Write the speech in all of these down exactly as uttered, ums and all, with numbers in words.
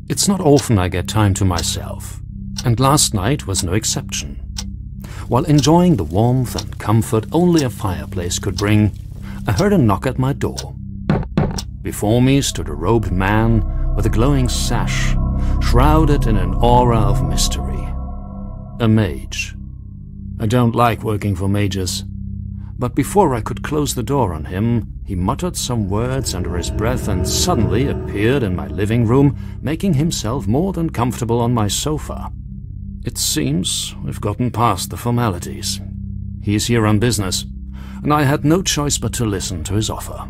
It's not often I get time to myself, and last night was no exception. While enjoying the warmth and comfort only a fireplace could bring, I heard a knock at my door. Before me stood a robed man with a glowing sash, shrouded in an aura of mystery. A mage. I don't like working for mages, but before I could close the door on him, he muttered some words under his breath and suddenly appeared in my living room, making himself more than comfortable on my sofa. It seems we've gotten past the formalities. He is here on business, and I had no choice but to listen to his offer.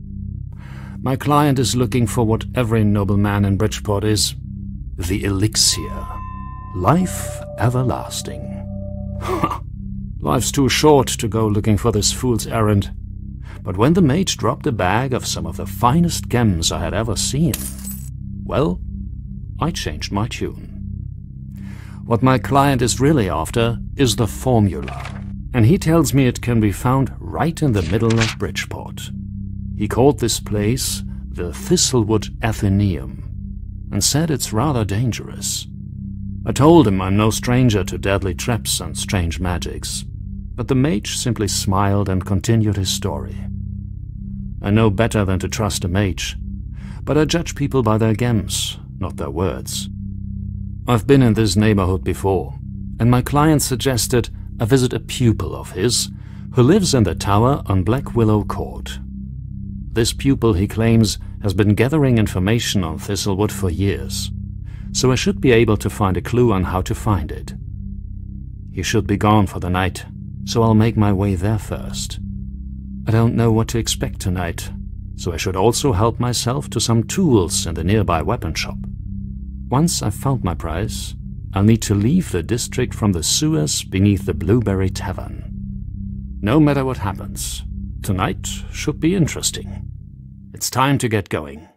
My client is looking for what every nobleman in Bridgeport is: the elixir. Life everlasting. Life's too short to go looking for this fool's errand. But when the mage dropped a bag of some of the finest gems I had ever seen, well, I changed my tune. What my client is really after is the formula, and he tells me it can be found right in the middle of Bridgeport. He called this place the Thistlewood Athenaeum, and said it's rather dangerous. I told him I'm no stranger to deadly traps and strange magics, but the mage simply smiled and continued his story. I know better than to trust a mage, but I judge people by their gems, not their words. I've been in this neighborhood before, and my client suggested I visit a pupil of his who lives in the tower on Black Willow Court. This pupil, he claims, has been gathering information on Thistlewood for years, so I should be able to find a clue on how to find it. He should be gone for the night, so I'll make my way there first. I don't know what to expect tonight, so I should also help myself to some tools in the nearby weapon shop. Once I've found my prize, I'll need to leave the district from the sewers beneath the Blueberry Tavern. No matter what happens, tonight should be interesting. It's time to get going.